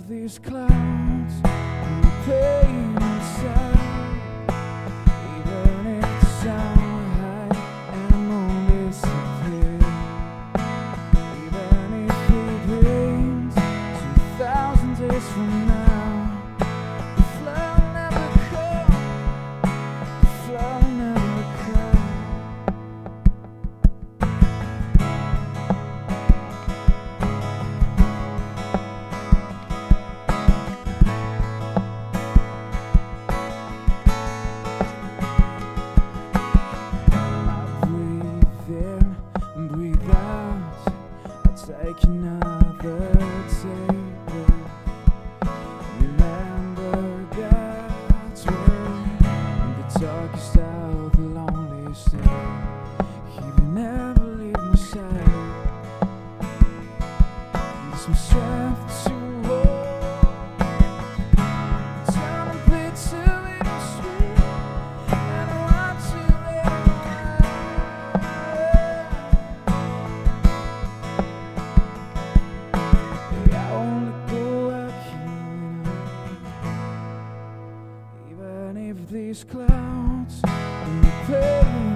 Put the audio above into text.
these clouds and the pain inside, even if the sound high and won't disappear, even if it rains 2,000 days from now, the flood will never come, the flood will never come. Breathe out, I'll take another table. Remember God's word in the darkest hour, the loneliest day. He will never leave my side. There's some strength to hold. Turn a bit too bittersweet, and I want to let these clouds and the pain